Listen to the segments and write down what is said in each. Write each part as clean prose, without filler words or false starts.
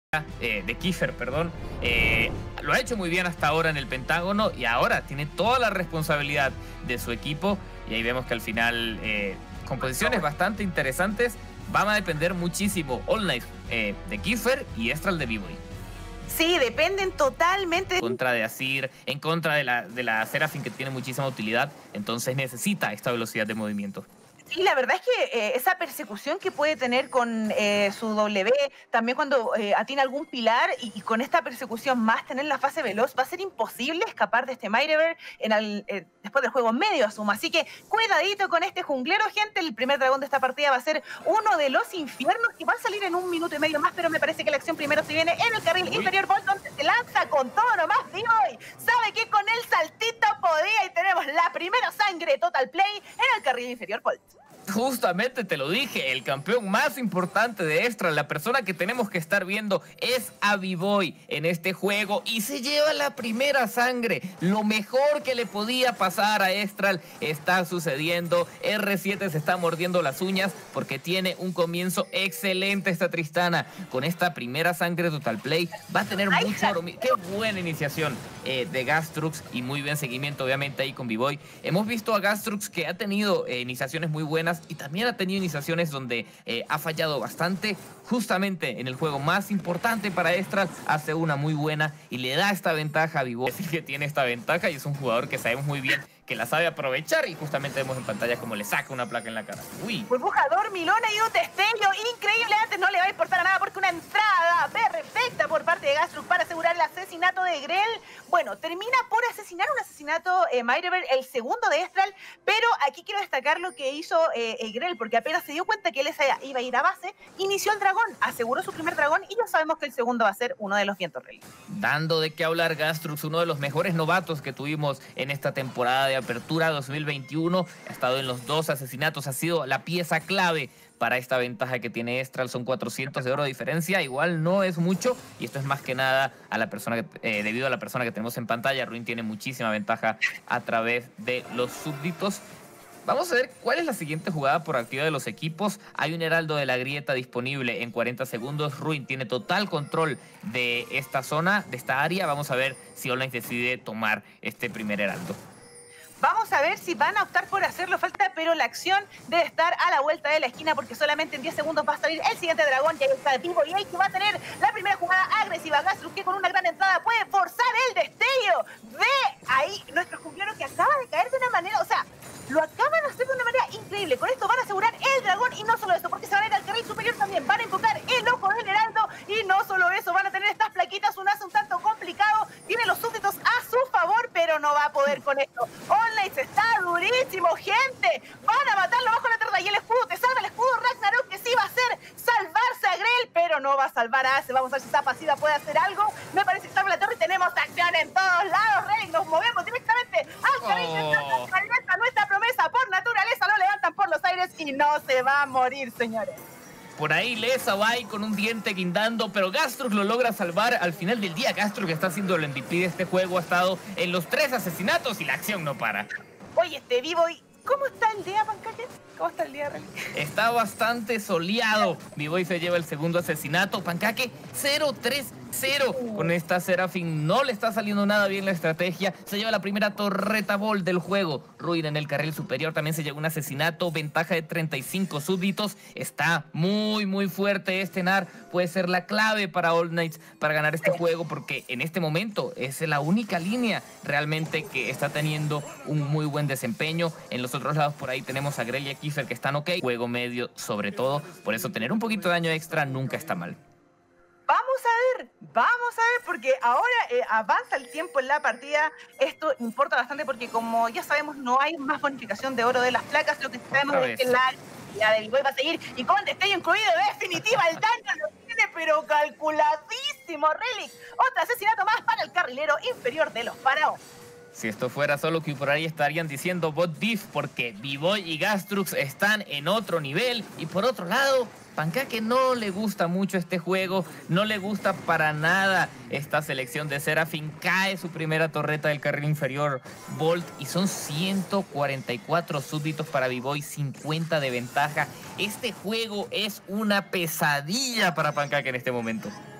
de Kiefer, perdón, lo ha hecho muy bien hasta ahora en el Pentágono y ahora tiene toda la responsabilidad de su equipo y ahí vemos que al final composiciones bastante interesantes van a depender muchísimo All Knight de Kiefer y Estral de B-Boy. Sí, dependen totalmente. En contra de Azir, en contra de la Seraphine que tiene muchísima utilidad, entonces necesita esta velocidad de movimiento. Sí, la verdad es que esa persecución que puede tener con su W, también cuando atina algún pilar y con esta persecución más tener la fase veloz, va a ser imposible escapar de este Meirever después del juego medio, asumo. Así que cuidadito con este junglero, gente. El primer dragón de esta partida va a ser uno de los infiernos que va a salir en 1 minuto y medio más, pero me parece que la acción primero se viene en el carril inferior. Bolton se lanza con todo nomás, B-Boy. Sabe que con el saltito podía y tenemos la primera sangre Total Play en el carril inferior, Bolt. Justamente te lo dije, el campeón más importante de Estral, la persona que tenemos que estar viendo es a B-Boy en este juego y se lleva la primera sangre. Lo mejor que le podía pasar a Estral está sucediendo. R7 se está mordiendo las uñas porque tiene un comienzo excelente esta Tristana. Con esta primera sangre Total Play va a tener mucho oro. Qué buena iniciación de Gastrux y muy bien seguimiento obviamente ahí con B-Boy. Hemos visto a Gastrux que ha tenido iniciaciones muy buenas y también ha tenido iniciaciones donde ha fallado bastante. Justamente en el juego más importante para Estral hace una muy buena y le da esta ventaja a B-Boy. Es decir, que tiene esta ventaja y es un jugador que sabemos muy bien que la sabe aprovechar y justamente vemos en pantalla como le saca una placa en la cara. Uy. Burbujador, Milona y un destello increíble. Antes no le va a importar a nada porque una entrada perfecta por parte de Gastrux para asegurar el asesinato de Grell. Bueno, termina por asesinar un asesinato Meirever, el segundo de Estral, pero aquí quiero destacar lo que hizo Grell, porque apenas se dio cuenta que él iba a ir a base, inició el dragón, aseguró su primer dragón y ya sabemos que el segundo va a ser uno de los vientos relic. Dando de qué hablar Gastrux, uno de los mejores novatos que tuvimos en esta temporada de Apertura 2021, ha estado en los 2 asesinatos, ha sido la pieza clave para esta ventaja que tiene Estral. Son 400 de oro de diferencia, igual no es mucho y esto es más que nada a la persona debido a la persona que tenemos en pantalla. Ruin tiene muchísima ventaja a través de los súbditos. Vamos a ver cuál es la siguiente jugada por activa de los equipos. Hay un Heraldo de la Grieta disponible en 40 segundos. Ruin tiene total control de esta zona, de esta área. Vamos a ver si All Knight decide tomar este primer Heraldo. Vamos a ver si van a optar por hacerlo, falta, pero la acción debe estar a la vuelta de la esquina porque solamente en 10 segundos va a salir el siguiente dragón. Y ahí está B-Boy que va a tener la primera jugada agresiva. Gastrux que con una gran entrada puede forzar el destello. Ve ahí nuestro junglero que acaba de caer de una manera, o sea, lo acaban de hacer de una manera increíble. Con esto van a asegurar el dragón y no solo eso, porque se van a ir al carril superior también. Van a invocar el ojo del heraldo y no solo eso, van a tener estas plaquitas, un as un tanto complicado. Tiene los súbditos a su favor, pero no va a poder con esto. All Knight está durísimo, gente. Van a matarlo bajo la torre y el escudo, te salva el escudo Ragnarok, que sí va a hacer salvarse a Grell, pero no va a salvar a Ace. Vamos a ver si esta pasiva puede hacer algo. Me parece que salva la torre y tenemos acción en todos lados. Relic, nos movemos directamente al carril. Nuestra promesa por naturaleza lo levantan por los aires y no se va a morir, señores. Por ahí Lesa va ahí con un diente guindando, pero Gastrux lo logra salvar. Al final del día, Gastrux está siendo el MVP de este juego. Ha estado en los 3 asesinatos y la acción no para. Oye, este B-Boy, ¿cómo está el día, Pancaque? ¿Cómo está el día, Relic? Está bastante soleado. B-Boy se lleva el segundo asesinato. Pancaque 0-3-0. Con esta Seraphine no le está saliendo nada bien la estrategia. Se lleva la primera torreta ball del juego. Ruin en el carril superior también se lleva un asesinato. Ventaja de 35 súbditos. Está muy fuerte este NAR. Puede ser la clave para All Knights para ganar este juego porque en este momento es la única línea realmente que está teniendo un muy buen desempeño. En los otros lados por ahí tenemos a Grell y a Kiefer que están ok. Juego medio sobre todo. Por eso tener un poquito de daño extra nunca está mal. Vamos a ver, porque ahora avanza el tiempo en la partida. Esto importa bastante porque, como ya sabemos, no hay más bonificación de oro de las placas. Lo que sabemos es que la de B-Boy va a seguir y con destello incluido, definitiva, el daño lo tiene, pero calculadísimo. Relic, otro asesinato más para el carrilero inferior de los faraones. Si esto fuera solo que por ahí estarían diciendo bot diff porque B-Boy y Gastrux están en otro nivel. Y por otro lado, Pancaque no le gusta mucho este juego, no le gusta para nada esta selección de Seraphine. Cae su primera torreta del carril inferior Bolt y son 144 súbditos para B-Boy, 50 de ventaja. Este juego es una pesadilla para Pancaque en este momento.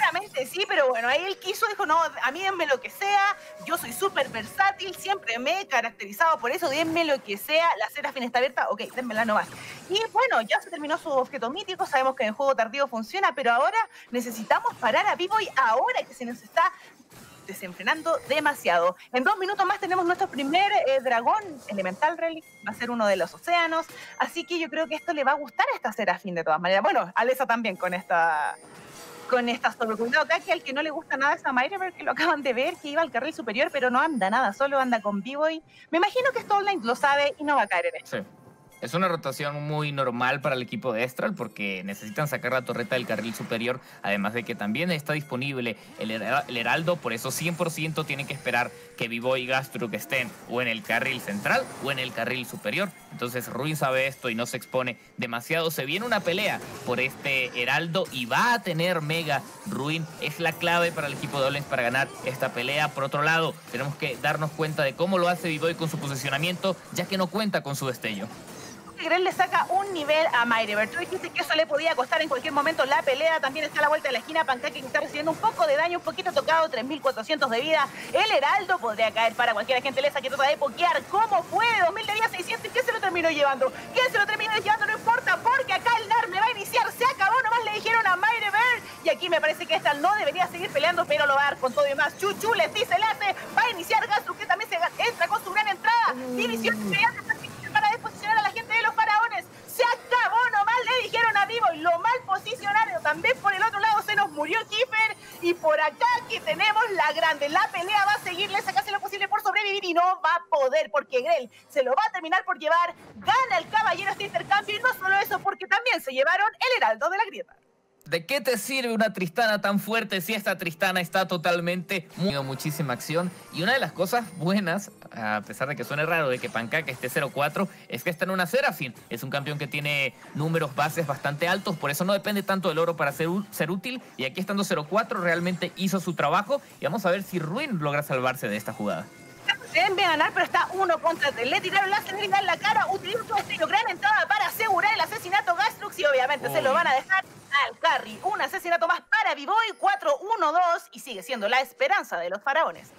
Claramente sí, pero bueno, ahí él dijo, no, a mí denme lo que sea, yo soy súper versátil, siempre me he caracterizado por eso, denme lo que sea, la Seraphine está abierta, ok, denmela nomás. Y bueno, ya se terminó su objeto mítico, sabemos que en el juego tardío funciona, pero ahora necesitamos parar a B-Boy ahora que se nos está desenfrenando demasiado. En 2 minutos más tenemos nuestro primer dragón, Elemental Relic, va a ser uno de los océanos, así que yo creo que esto le va a gustar a esta Seraphine de todas maneras. Bueno, a Lesa también con esta sobrecuidado. Acá que al que no le gusta nada es a Myrever, que lo acaban de ver, que iba al carril superior, pero no anda nada, solo anda con B-Boy. Me imagino que Stone Knight lo sabe y no va a caer en eso. Sí. Es una rotación muy normal para el equipo de Estral porque necesitan sacar la torreta del carril superior, además de que también está disponible el Heraldo, por eso 100% tienen que esperar que B-Boy y Gastruk estén o en el carril central o en el carril superior. Entonces Ruin sabe esto y no se expone demasiado. Se viene una pelea por este Heraldo y va a tener Mega. Ruin es la clave para el equipo de Olens para ganar esta pelea. Por otro lado, tenemos que darnos cuenta de cómo lo hace B-Boy con su posicionamiento, ya que no cuenta con su destello. Grell le saca un nivel a Myrever. Tú dijiste que eso le podía costar en cualquier momento la pelea. También está a la vuelta de la esquina Pancake, que está recibiendo un poco de daño, un poquito tocado, 3400 de vida. El Heraldo podría caer para cualquier agente Lesa que trata de pokear. ¿Cómo puede? 2000 de vida, 600. ¿Y quién se lo terminó llevando? ¿Quién se lo terminó llevando? No importa, porque acá el NAR me va a iniciar. Se acabó, nomás le dijeron a Myrever. Y aquí me parece que esta no debería seguir peleando, pero lo va a dar con todo y más. Chuchu les dice, le hace. Va a iniciar Gastruk, que también se entra con su gran entrada. División inmediata para desposicionar a la gente de los faraones. Se acabó, nomás le dijeron a B-Boy, lo mal posicionado. También por el otro lado se nos murió Kiefer. Y por acá que tenemos la grande. La pelea va a seguir, le saca lo posible por sobrevivir y no va a poder porque Grell se lo va a terminar por llevar. Gana el caballero este intercambio y no solo eso, porque también se llevaron el Heraldo de la Grieta. ¿De qué te sirve una Tristana tan fuerte si esta Tristana está totalmente muchísima acción? Y una de las cosas buenas, a pesar de que suene raro de que Pancake esté 0-4, es que está en una Seraphine. Es un campeón que tiene números bases bastante altos, por eso no depende tanto del oro para ser útil. Y aquí estando 0-4 realmente hizo su trabajo. Y vamos a ver si Ruin logra salvarse de esta jugada. Deben ganar, pero está 1 contra 3. Le tiraron la celeridad en la cara, utilizó su estilo, gran entrada para asegurar el asesinato Gastruk y obviamente se lo van a dejar al carry. Un asesinato más para B-Boy, 4-1-2 y sigue siendo la esperanza de los faraones.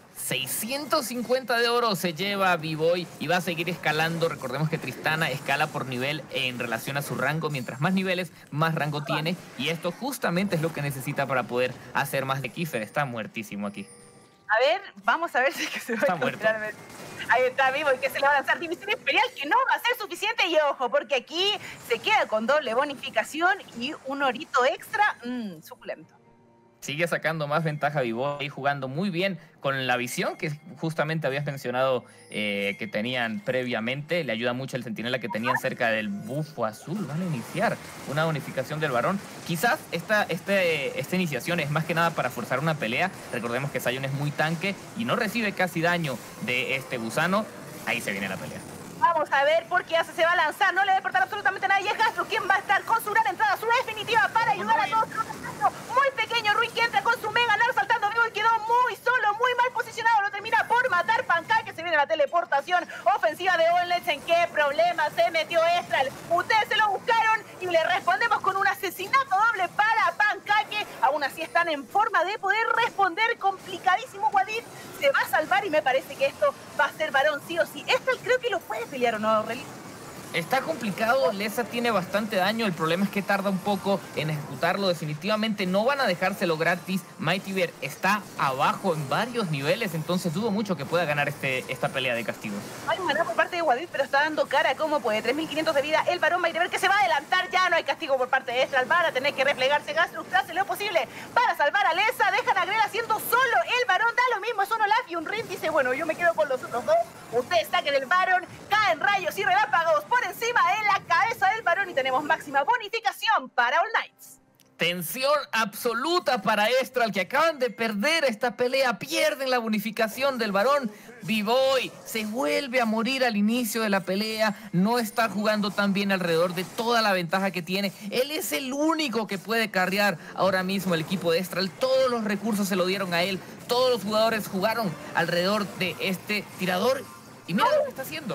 650 de oro se lleva B-Boy y va a seguir escalando. Recordemos que Tristana escala por nivel en relación a su rango. Mientras más niveles, más rango tiene. Y esto justamente es lo que necesita para poder hacer más de Kiefer. Está muertísimo aquí. A ver, vamos a ver si es que se va a encontrar. Ahí está vivo y que se le va a lanzar División Imperial, que no va a ser suficiente. Y ojo, porque aquí se queda con doble bonificación y un orito extra. Suculento. Sigue sacando más ventaja B-Boy, jugando muy bien con la visión que justamente habías mencionado que tenían previamente. Le ayuda mucho el centinela que tenían cerca del bufo azul. Van a iniciar una bonificación del varón. Quizás esta iniciación es más que nada para forzar una pelea. Recordemos que Sion es muy tanque y no recibe casi daño de este gusano. Ahí se viene la pelea. Vamos a ver por qué Ace se va a lanzar. No le va a importar absolutamente nada. Y es Gastruk quien va a estar con su gran entrada, su definitiva para ayudar a todos. Muy pequeño Ruin que entra con su mega NAR saltando vivo y quedó muy solo, muy mal posicionado. Lo termina por matar Pancake, que se viene la teleportación ofensiva de Olens. ¿En qué problema se metió Estral? Ustedes se lo buscaron y le respondemos con un asesinato doble para Pancake. Aún así están en forma de poder responder. Complicadísimo. Wadid se va a salvar y me parece que esto va a ser varón sí o sí. Estral creo que lo puede pelear o no, Relly. Está complicado, Lesa tiene bastante daño, el problema es que tarda un poco en ejecutarlo, definitivamente no van a dejárselo gratis. Mighty Bear está abajo en varios niveles, entonces dudo mucho que pueda ganar esta pelea de castigos. Hay maná por parte de Wadid, pero está dando cara como puede, 3500 de vida, el varón Mighty Bear que se va a adelantar, ya no hay castigo por parte de Estral, van a tener que replegarse. Gastruk hace lo posible para salvar a Lesa, dejan a Grell haciendo solo, el varón da lo mismo, es un Olaf y un Rin dice, bueno, yo me quedo con los otros dos, ustedes saquen el varón, caen rayos y relámpagos por encima de la cabeza del varón y tenemos máxima bonificación para All Knights. Tensión absoluta para Estral, que acaban de perder esta pelea, pierden la bonificación del varón. B-Boy se vuelve a morir al inicio de la pelea, no está jugando tan bien alrededor de toda la ventaja que tiene. Él es el único que puede carrear ahora mismo el equipo de Estral, todos los recursos se lo dieron a él, todos los jugadores jugaron alrededor de este tirador y mira lo que está haciendo.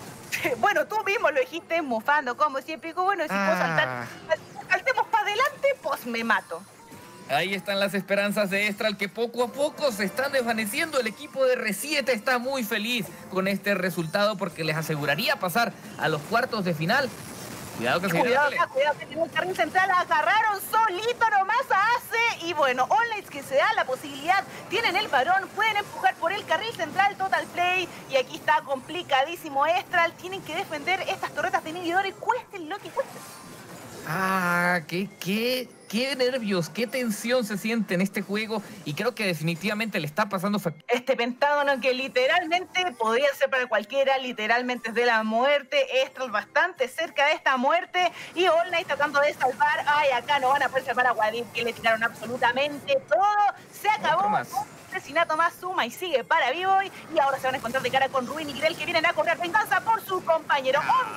Bueno, tú mismo lo dijiste mufando, como siempre. Digo, bueno, si puedo saltar, saltemos para adelante, pues me mato. Ahí están las esperanzas de Estral que poco a poco se están desvaneciendo. El equipo de R7 está muy feliz con este resultado porque les aseguraría pasar a los cuartos de final. Cuidado que se viene. Cuidado que tiene el carril central, agarraron solito nomás a Ace. Y bueno, All Knights que se da la posibilidad, tienen el varón, pueden empujar por el carril central, Total Play. Y aquí está complicadísimo Estral, tienen que defender estas torretas de inhibidores, cueste lo que cueste. Ah, qué nervios, qué tensión se siente en este juego y creo que definitivamente le está pasando este pentágono que literalmente podría ser para cualquiera, literalmente es de la muerte. Estral bastante cerca de esta muerte y All Knight tratando de salvar. Ay, acá no van a poder salvar a Wadid, que le tiraron absolutamente todo. Se acabó. Asesinato más suma y sigue para B-Boy y ahora se van a encontrar de cara con Ruin y Grell que vienen a cobrar venganza por su compañero.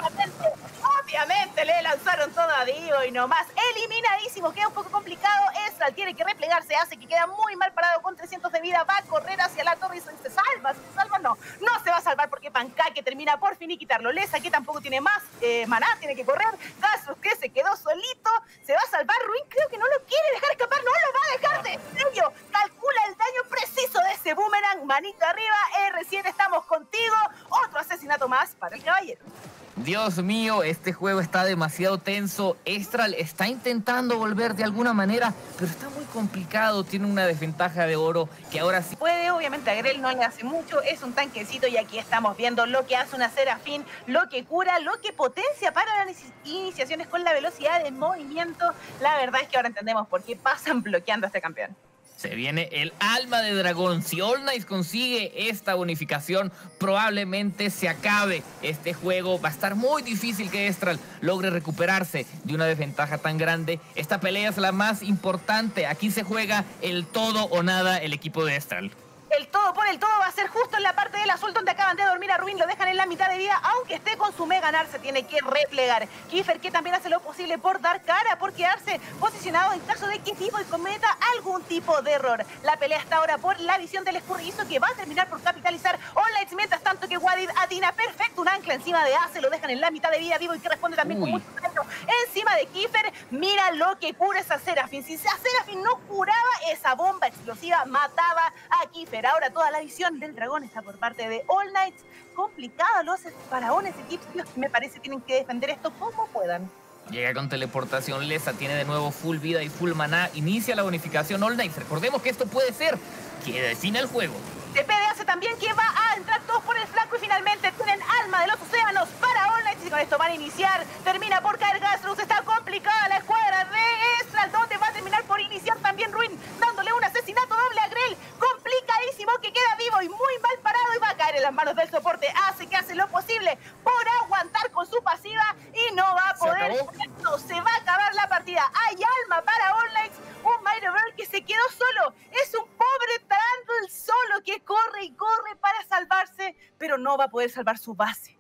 Obviamente le lanzaron todo a B-Boy nomás. Eliminadísimo, queda un poco complicado. Estral tiene que replegarse, hace que queda muy mal parado con 300 de vida. Va a correr hacia la torre y se salva. ¿Se salva? No se va a salvar porque Pancake termina por finiquitarlo. Lesa que tampoco tiene más maná, tiene que correr. Gasus que se quedó solito. Se va a salvar. Ruin creo que no lo quiere dejar escapar. No lo va a dejar de sello. Calcula el daño preciso de ese boomerang. Manita arriba. R7, estamos contigo. Otro asesinato más para el caballero. Dios mío, este juego está demasiado tenso. Estral está intentando volver de alguna manera, pero está muy complicado. Tiene una desventaja de oro que ahora sí puede. Obviamente a Grell no le hace mucho, es un tanquecito y aquí estamos viendo lo que hace una Serafín, lo que cura, lo que potencia para las iniciaciones con la velocidad de movimiento. La verdad es que ahora entendemos por qué pasan bloqueando a este campeón. Se viene el alma de dragón. Si All Knights consigue esta bonificación, probablemente se acabe este juego. Va a estar muy difícil que Estral logre recuperarse de una desventaja tan grande. Esta pelea es la más importante. Aquí se juega el todo o nada el equipo de Estral. El todo por el todo va a ser justo en la parte del azul donde acaban de dormir a Ruin. Lo dejan en la mitad de vida, aunque esté con su mega ganar, se tiene que replegar. Kiefer que también hace lo posible por dar cara, por quedarse posicionado en caso de que B-Boy cometa algún tipo de error. La pelea está ahora por la visión del escurridizo que va a terminar por capitalizar All Knights. Mientras tanto que Wadid atina perfecto un ancla encima de Ace, lo dejan en la mitad de vida. B-Boy que responde también con mucho daño encima de Kiefer. Mira lo que cura esa Serafín. Si esa Serafín no curaba, esa bomba explosiva mataba a Kiefer. Ahora toda la visión del dragón está por parte de All Knights. Complicado los faraones egipcios que me parece tienen que defender esto como puedan. Llega con teleportación Lesa, tiene de nuevo full vida y full maná. Inicia la bonificación All Knights. Recordemos que esto puede ser que defina el juego. TP hace también que va a entrar todos por el flanco y finalmente tienen alma de los océanos para All Knights y con esto van a iniciar. Termina por caer Gastrus, está complicada la escuadra de Estral, donde va a terminar por iniciar también Ruin, dándole un asesinato doble a Grell. Complicadísimo que queda vivo y muy mal parado y va a caer en las manos del soporte. Hace que hace lo posible por aguantar con su pasiva y no va a poder. Se va a acabar la partida. Hay alma para All Knights. Un Mighty Bird que se quedó solo. Es un pobre Trundle solo que corre y corre para salvarse, pero no va a poder salvar su base.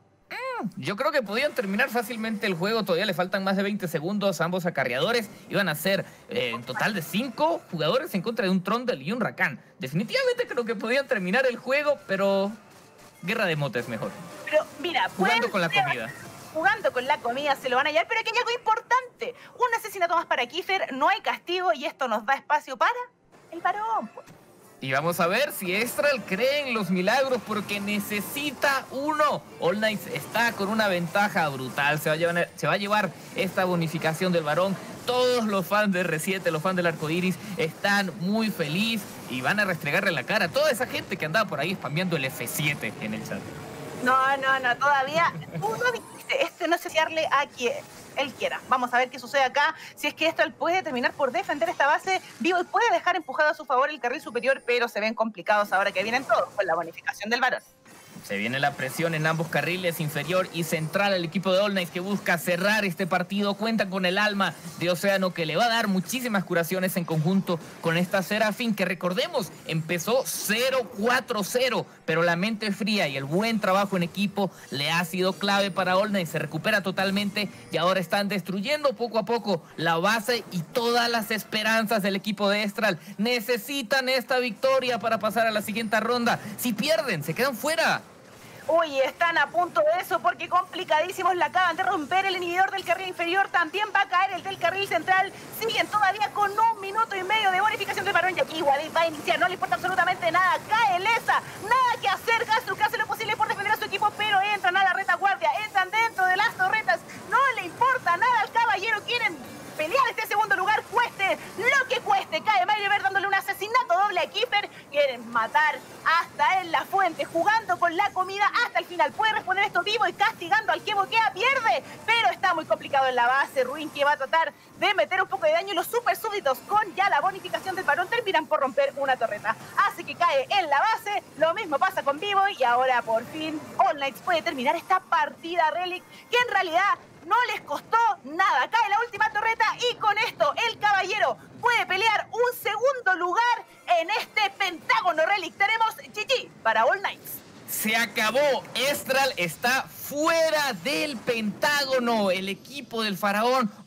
Yo creo que podían terminar fácilmente el juego. Todavía le faltan más de 20 segundos a ambos acarreadores. Iban a ser en total de 5 jugadores en contra de un Trundle y un Rakan. Definitivamente creo que podían terminar el juego, pero guerra de motes mejor. Pero mira, jugando con la comida. Jugando con la comida se lo van a hallar, pero aquí hay algo importante. Un asesinato más para Kiefer, no hay castigo y esto nos da espacio para el varón. Y vamos a ver si Estral cree en los milagros porque necesita uno. All Knights está con una ventaja brutal. Se va a llevar esta bonificación del varón. Todos los fans de R7, los fans del Arcoiris, están muy felices y van a restregarle en la cara a toda esa gente que andaba por ahí spameando el F7 en el chat. No, todavía uno dijiste, esto no sé si darle a quien él quiera. Vamos a ver qué sucede acá. Si es que esto él puede terminar por defender esta base, B-Boy puede dejar empujado a su favor el carril superior, pero se ven complicados ahora que vienen todos con la bonificación del varón. Se viene la presión en ambos carriles, inferior y central. El equipo de All Knights que busca cerrar este partido. Cuenta con el alma de Océano que le va a dar muchísimas curaciones en conjunto con esta Serafín que recordemos empezó 0-4-0, pero la mente fría y el buen trabajo en equipo le ha sido clave para All Knights. Se recupera totalmente y ahora están destruyendo poco a poco la base y todas las esperanzas del equipo de Estral. Necesitan esta victoria para pasar a la siguiente ronda. Si pierden, se quedan fuera. Uy, están a punto de eso porque complicadísimos la acaban de romper el inhibidor del carril inferior. También va a caer el del carril central. Siguen todavía con 1 minuto y medio de bonificación del varón. Y aquí Wadid va a iniciar. No le importa absolutamente nada. Cae Lesa. Nada que hacer. Gastruk hace lo posible por defender a su equipo, pero entran a la retaguardia. Entran dentro de las torretas. No le importa nada al caballero. Quieren pelear este segundo lugar, cueste lo que cueste. Cae Mayrever dándole un asesinato doble a Kiefer. Quieren matar hasta en la fuente, jugando con la comida hasta el final. Puede responder esto vivo y castigando al que boquea, pierde, pero está muy complicado en la base. Ruin que va a tratar de meter un poco de daño. Los super súbditos con ya la bonificación del varón terminan por romper una torreta. Así que cae en la base. Lo mismo pasa con Vivo y ahora por fin All Knights puede terminar esta partida Relic, que en realidad no les costó nada. Cae la última torreta y con esto el caballero puede pelear un segundo lugar en este pentágono Relic. Tenemos GG para All Knights. Se acabó. Estral está fuera del pentágono. El equipo del faraón